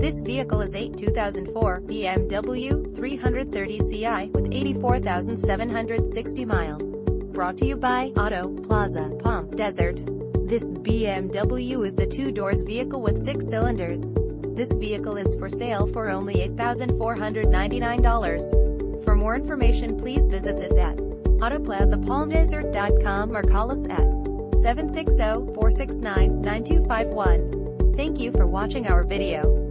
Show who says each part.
Speaker 1: This vehicle is a 2004 BMW 330Ci with 84,760 miles. Brought to you by Auto Plaza, Palm Desert. This BMW is a two-doors vehicle with 6 cylinders. This vehicle is for sale for only $8,499. For more information, please visit us at autoplazapalmdesert.com or call us at 760-469-9251. Thank you for watching our video.